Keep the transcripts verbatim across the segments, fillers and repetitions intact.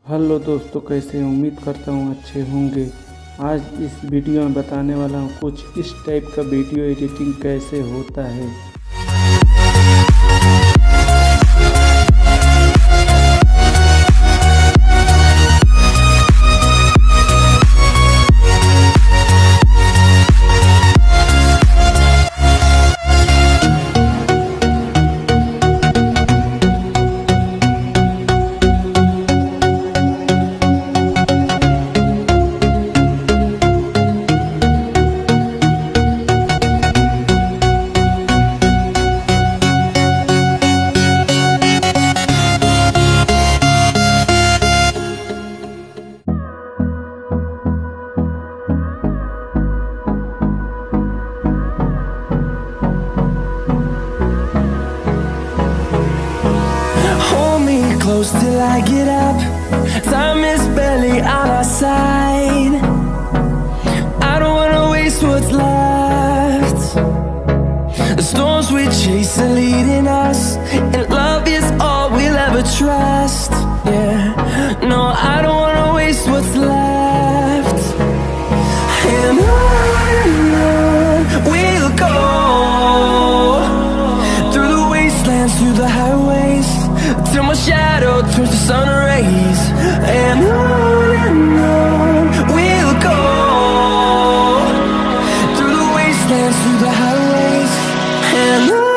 Hello दोस्तों, कैसे हैं? उम्मीद करता हूँ अच्छे होंगे। आज इस वीडियो में बताने वाला हूँ कुछ इस टाइप का वीडियो एडिटिंग कैसे होता है। Close till I get up. Time is barely on our side. I don't wanna waste what's left. The storms we chase are leading us, and love is all we'll ever trust. Yeah, no, I don't wanna waste what's left. And on and on we'll go, through the wastelands, through the highways, till my shadow turns to sun rays. And on and on we'll go, through the wastelands, through the highways, and on.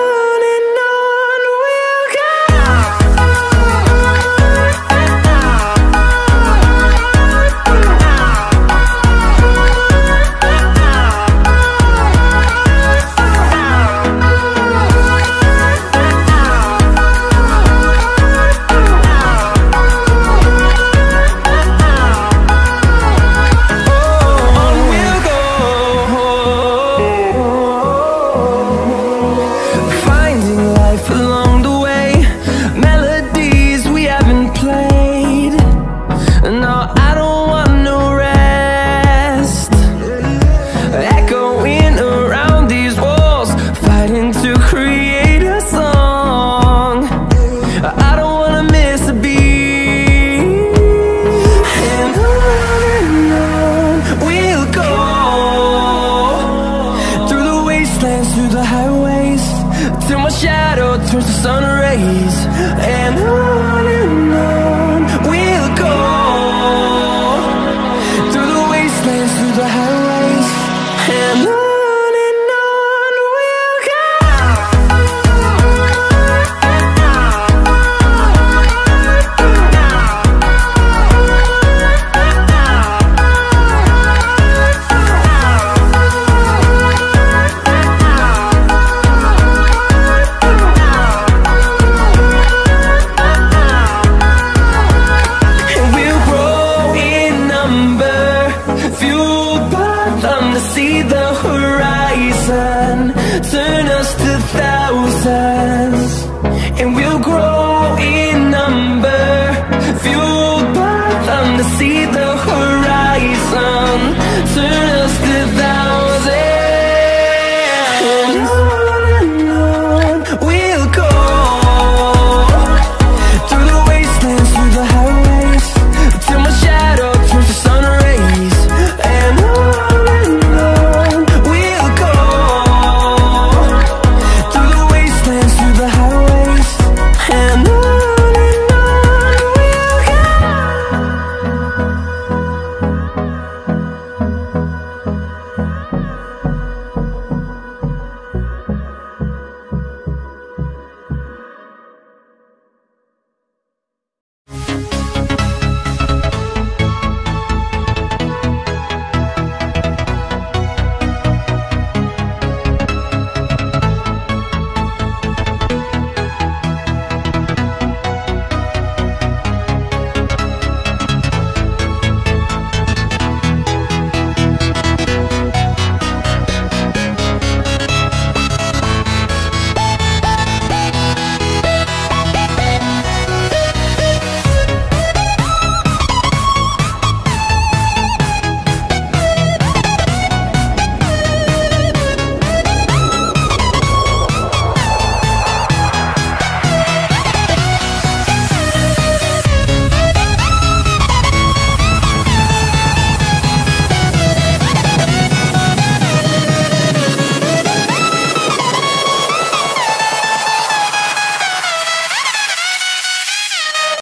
Through the highways, till my shadow turns to sun rays. And on and on we'll go, through the wastelands, through the highways, and on. See the horizon turn us to thousands, and we'll grow in number, fueled by them to see